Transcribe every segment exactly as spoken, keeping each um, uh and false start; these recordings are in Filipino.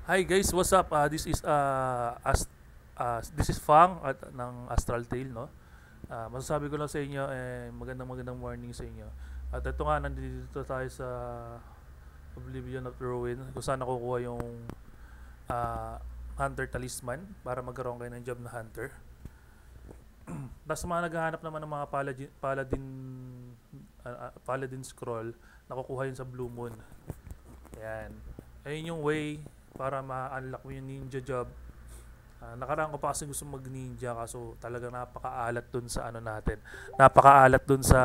Hi guys, what's up? Uh, this is uh, Ast uh, this is Fang at ng Astral Tale, no? Ah, masasabi ko lang sa inyo eh magandang magandang morning sa inyo. At ito nga nandito tayo sa Oblivion of Ruin kung saan nakukuha yung ah, Hunter Talisman para magkaroon kayo ng job na Hunter. Tapos mga naghahanap naman ng mga Paladin Paladin ah, ah, Paladin scroll, nakukuha yun sa Blue Moon. Ayan. Ayun yung way para ma-unlock mo yung ninja job. Ah, nakaraan ko pa kasi gusto mag-ninja kaso talagang napakaalat dun sa ano natin. Napakaalat dun sa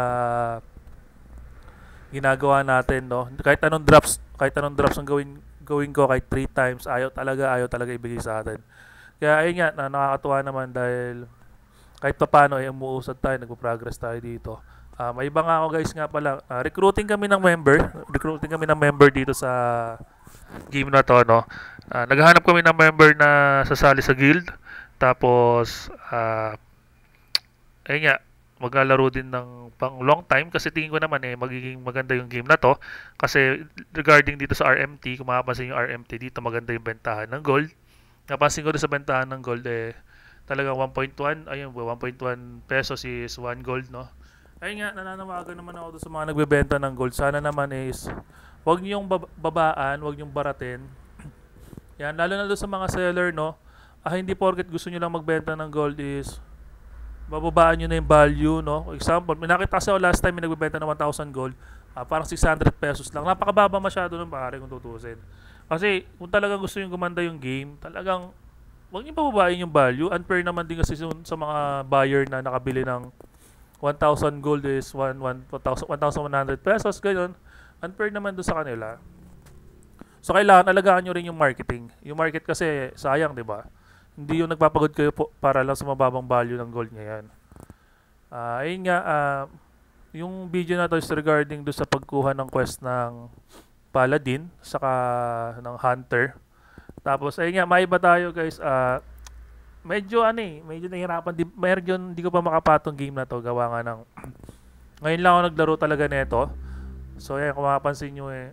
ginagawa natin, no? Kahit anong drops, kahit anong drops ang gawin gawin ko kahit three times, ayaw talaga, ayaw talaga ibigay sa atin. Kaya ayun nga, na nakakatuwa naman dahil kahit papaano ay umuusad tayo, nagpo-progress tayo dito. Ah, may iba nga ako guys nga pala, ah, recruiting kami ng member, recruiting kami ng member dito sa game na to, no? Ah, naghahanap kami ng member na sasali sa guild. Tapos, ah, ayun nga, maglalaro din ng pang long time kasi tingin ko naman eh magiging maganda yung game na to kasi regarding dito sa R M T, kung makapansin yung R M T dito maganda yung bentahan ng gold. Napansin ko din sa bentahan ng gold eh talagang one point one, ayun one point one pesos is one gold, no? Ayun nga, nananawagan naman ako doon sa mga nagbebenta ng gold. Sana naman is wag niyong bab- babaan, wag niyong baratin. Yan, lalo na doon sa mga seller, no? Ah, hindi porket gusto niyo lang magbenta ng gold is bababaan niyo na yung value, no? Example, may nakita kasi ako last time may nagbebenta ng one thousand gold, ah, parang six hundred pesos lang. Napakababa masyado ng pare kung tutusin. Kasi kung talagang gusto niyo gumanda yung game, talagang wag niyo pababain yung value. Unfair naman din kasi sa mga buyer na nakabili ng one thousand gold is one thousand one hundred pesos, ganyan. Unfair naman doon sa kanila. So kailangan alagaan nyo rin yung marketing. Yung market kasi sayang, 'di ba? Hindi yung nagpapagod kayo po para lang sa mababang value ng gold ngayon. Ah, ayun nga, ah, yung video na to is regarding do sa pagkuha ng quest ng Paladin saka ng Hunter. Tapos ayun nga, maiba tayo guys. Ah, medyo ano eh, medyo nahirapan din. Medyo hindi ko pa makapatong game na to gawa nga ng ngayon lang ako naglaro talaga nito. So ayan, kung mapapansin nyo eh,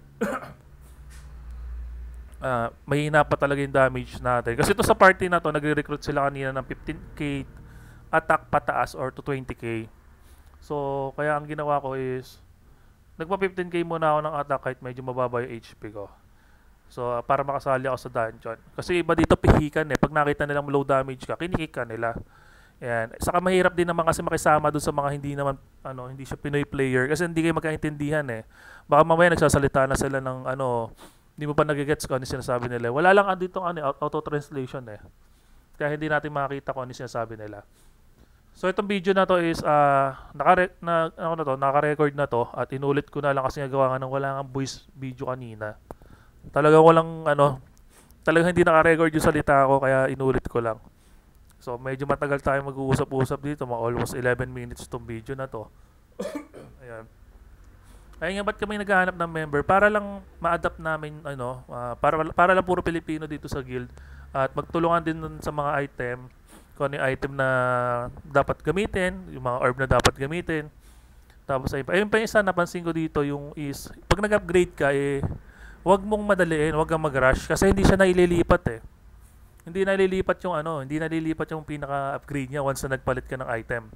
ah, mahina pa talaga yung damage natin. Kasi ito sa party na to, nagre-recruit sila kanina ng fifteen k attack pataas or to twenty k. So, kaya ang ginawa ko is, nagpa fifteen k muna ako ng attack kahit medyo mababa yung H P ko. So, para makasali ako sa dungeon. Kasi iba dito pihikan eh. Pag nakita nilang low damage ka, kinikik ka nila. Ayan. Saka mahirap din naman kasi makisama doon sa mga hindi naman, ano, hindi siya Pinoy player. Kasi hindi kayo magkaintindihan eh. Baka mamaya nagsasalita na sila ng, ano, hindi mo pa nagigets kung ano sinasabi nila. Wala lang dito ano, auto-translation eh. Kaya hindi natin makakita kung ano sinasabi nila. So itong video na to is uh, naka na ano na to, naka-record na to at inulit ko na lang kasi nagawa nga ng wala nga voice video kanina. Talaga walang ano, talaga hindi naka-record yung salita ko kaya inulit ko lang. So medyo matagal tayo mag-uusap-usap dito, mga almost eleven minutes tong video na to. Ayan. Ayun nga, ba't kami naghahanap ng member? Para lang ma-adapt namin, ano, ah, para, para lang puro Pilipino dito sa guild. At magtulungan din dun sa mga item, kung ano yung item na dapat gamitin, yung mga orb na dapat gamitin. Tapos ayun pa, ayun pa yung isa napansin ko dito, yung is, pag nag-upgrade ka, eh, wag mong madaliin, wag kang mag-rush, kasi hindi siya naililipat eh. Hindi nalilipat yung ano, hindi nalilipat yung pinaka-upgrade niya once na nagpalit ka ng item.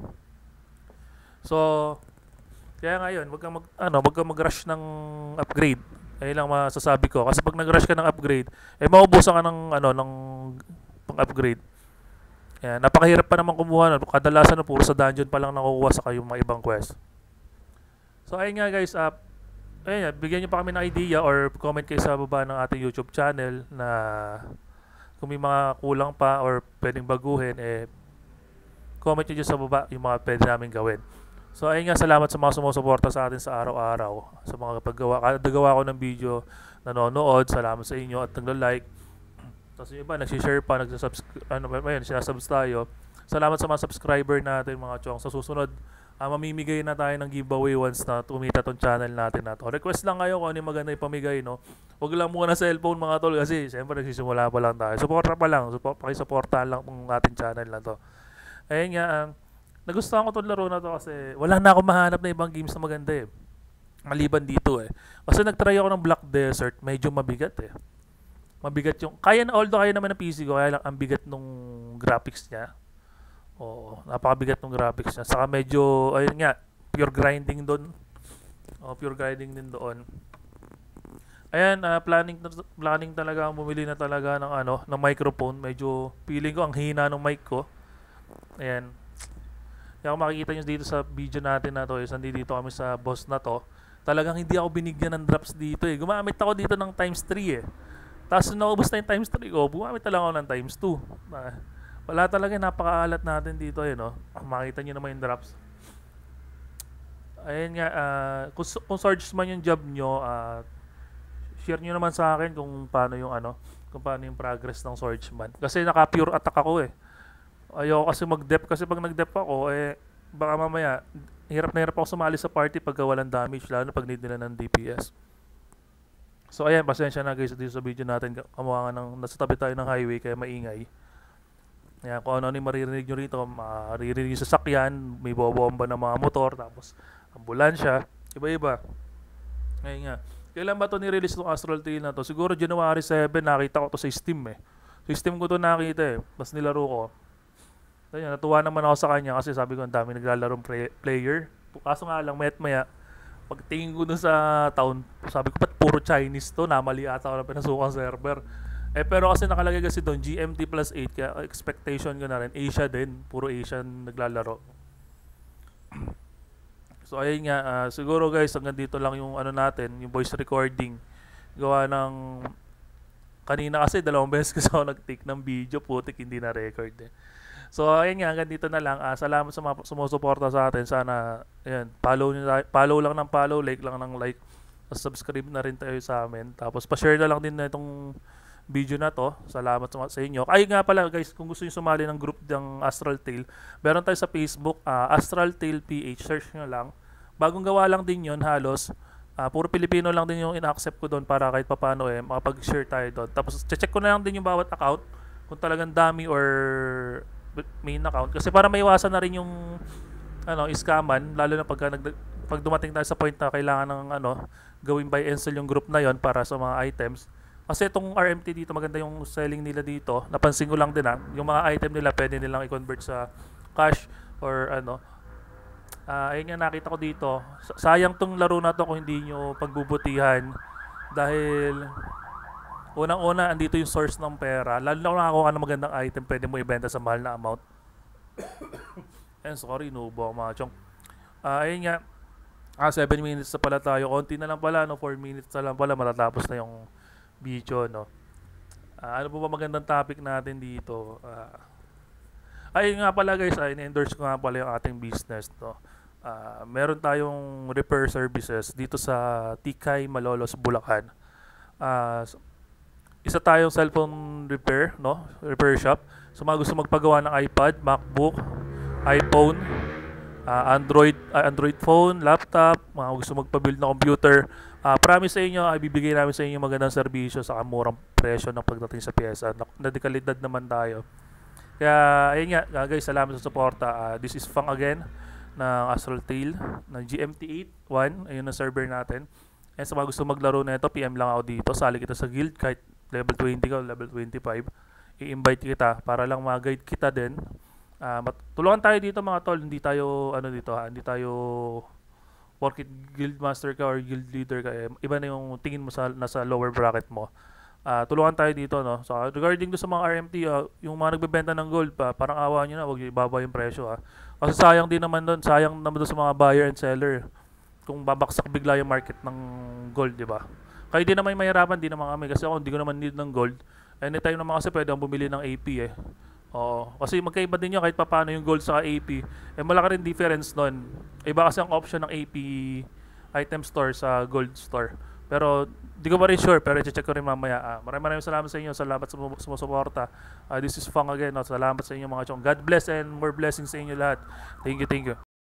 So, kaya ngayon, wag kang mag ano, wag kang mag-rush ng upgrade. Ayun lang masasabi ko kasi pag nag-rush ka ng upgrade, eh mauubusan ka ng ano ng pang-upgrade. Ayan, napakahirap pa naman kumuha. No? Kadalasan na puro sa dungeon pa lang nakukuha sa kayo mga ibang quest. So ayun nga guys, uh, ayun, bigyan niyo pa kami ng idea or comment kayo sa baba ng ating YouTube channel na kung may mga kulang pa or pwedeng baguhin, eh comment nyo dyan sa baba yung mga pwede namin gawin. So ayun nga, salamat sa mga sumusuporta sa atin sa araw-araw. Sa mga paggawa, kada gawa ko ng video, nanonood, salamat sa inyo at nagla-like. Tapos yung iba, nagsishare pa, nagsasubscribe, ano ba yun, sinasubs tayo. Salamat sa mga subscriber natin mga chong. Sa susunod, ah, mamimigay na tayo ng giveaway once na tumita tong channel natin na to. Request lang kayo kung ano yung maganda ipamigay, no? Huwag lang muna sa cellphone mga tol kasi siyempre nagsisimula pa lang tayo. Suporta pa lang, support, pakisuportahan lang ng ating channel na to. Ayun nga, um, nagustuhan ko itong laro na to kasi wala na ako mahanap na ibang games na maganda eh. Maliban dito eh. Kasi nagtry ako ng Black Desert, medyo mabigat eh. Mabigat yung, kaya na, although kaya naman ng P C ko, kaya lang ang bigat nung graphics niya. Oo, napakabigat nung graphics niya. Saka medyo, ayun nga, pure grinding doon. Oh, pure grinding din doon. Ayan, ah, planning planning talaga ang bumili na talaga ng ano, ng microphone. Medyo feeling ko ang hina ng mic ko. Ayan. Kaya kung makikita nyo dito sa video natin na to, is nandito kami sa boss na to. Talagang hindi ako binigyan ng drops dito eh. Gumamit ako dito ng times three eh. Tapos nung naubos na yung times three ko, gumamit na lang ako ng times two. Ah, wala talaga, napakaalat natin dito eh, no? Makita nyo naman yung drops. Ayan nga, uh, kung, kung Sarge man yung job nyo, uh, share nyo naman sa akin kung paano yung ano, kung paano yung progress ng swordsman. Kasi naka-pure attack ako eh. Ayoko kasi mag-dep kasi pag nag-dep ako eh baka mamaya hirap na hirap ako sumali sa party pagka walang damage, lalo na pag need nila ng D P S. So ayan, pasensya na guys dito sa video natin. Kamukha nga ng nasa tabi tayo ng highway kaya maingay. Ayan, kung ano-ano yung maririnig nyo rito, maririnig yung sasakyan, may bobomba ng mga motor, tapos ambulansya, iba-iba. Ngayon nga, kailan ba ito nirelease itong Astral Trail na to? Siguro January seven, nakita ko to sa Steam eh. Sa Steam ko to nakita eh, mas nilaro ko. Ayan, natuwa naman ako sa kanya kasi sabi ko ang dami naglalarong play- player. Kaso nga lang, mayat maya, pagtingin ko dun sa town, sabi ko ba't puro Chinese to? Namali ata ako na pinasukang server. Eh pero kasi nakalagay kasi doon G M T plus eight, kaya expectation ko na rin Asia din, puro Asian naglalaro. So ayun nga, uh, siguro guys hanggang dito lang yung ano natin, yung voice recording. Gawa ng kanina kasi dalawang beses kasi ako nag-take ng video, putik hindi na record eh. So ayun nga, hanggang dito na lang. Uh, salamat sa mga sumusuporta sa atin. Sana ayan, follow niyo, follow lang ng follow, like lang ng like. Subscribe na rin tayo sa amin. Tapos pa-share na lang din na itong video na to. Salamat sa inyo. Ay nga pala guys, kung gusto niyo sumali ng group ng Astral Trail, meron tayo sa Facebook, uh, Astral Trail P H, search nyo lang. Bagong gawa lang din yun halos. Uh, puro Pilipino lang din yung ina-accept ko doon para kahit papano eh, makapag-share tayo doon. Tapos check ko na lang din yung bawat account kung talagang dami or main account. Kasi para maiwasan na rin yung ano, scamman, lalo na pag, nag, pag dumating tayo sa point na kailangan ng ano, gawin buy and sell yung group na yon para sa mga items. Kasi itong R M T dito, maganda yung selling nila dito. Napansin ko lang din ha, yung mga item nila pwede nilang i-convert sa cash or ano. Uh, ayun nga nakita ko dito. Sayang tong laro na to kung hindi nyo pagbubutihan. Dahil unang-una, andito yung source ng pera. Lalo na kung nakakuha ng magandang item, pwede mo ibenta sa mahal na amount. And sorry, nubo ako mga chong. Uh, ayun nga, ah, seven minutes na pala tayo. Konti na lang pala, no? four minutes na lang pala, matatapos na yung video, no? Uh, ano po ba magandang topic natin dito? Uh, ayun nga pala guys, ay in-endorse ko nga pala yung ating business, no? Uh, meron tayong repair services dito sa Tikay, Malolos, Bulacan. Uh, isa tayong cellphone repair, no? Repair shop. So mga gusto magpagawa ng iPad, MacBook, iPhone, uh, Android, uh, Android phone, laptop, mga gusto magpa-build na computer, uh, promise sa inyo, ay bibigay namin sa inyo magandang serbisyo sa murang presyo ng pagdating sa pyesa. Nadikalidad naman tayo. Kaya ayun nga guys, salamat sa suporta. Uh, this is Fang again ng Astral Trail ng G M T eight one, ayun ang server natin. And sa mga gusto maglaro na ito, P M lang ako dito. Sali kita sa guild kahit level twenty ka o level twenty-five. I-invite kita para lang ma-guide kita din. Uh, tulungan tayo dito mga tol, hindi tayo ano dito ha, hindi tayo porkit guild master ka or guild leader ka, eh, iba na yung tingin mo sa nasa lower bracket mo. Uh, tulungan tayo dito, no. So regarding do sa mga R M T, uh, yung mga nagbebenta ng gold pa, parang awa niyo na, wag niyo ibaba yung presyo ha. Kasi sayang din naman doon, sayang naman doon sa mga buyer and seller kung babaksak bigla yung market ng gold, di ba? Kaya di naman mahirapan, di naman kami kasi ako hindi ko naman need ng gold. Anytime naman kasi pwede akong bumili ng A P eh. Oo, kasi magkaiba din yun kahit paano yung gold sa A P. Eh malaki rin difference nun. Iba kasi ang option ng A P item store sa gold store. Pero di ko pa rin sure, pero i-check ko rin mamaya. Ah, maraming maraming salamat sa inyo. Salamat sa sumusuporta. Uh, this is Fang again. No? Salamat sa inyo mga chong. God bless and more blessings sa inyo lahat. Thank you, thank you.